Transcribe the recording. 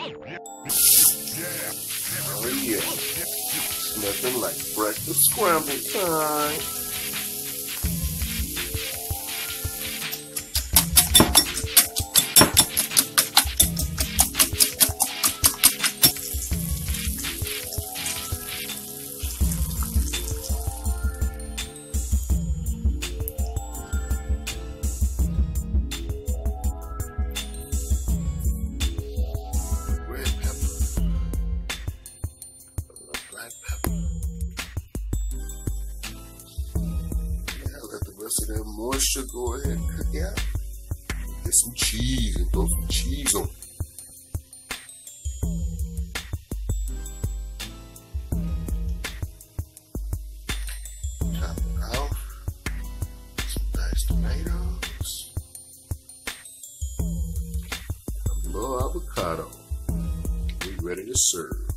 Oh yeah, it's nothing like breakfast scramble time. So that moisture, go ahead and cook out. Get some cheese and throw some cheese on it. Chop it off. Some diced tomatoes. A little avocado. We ready to serve.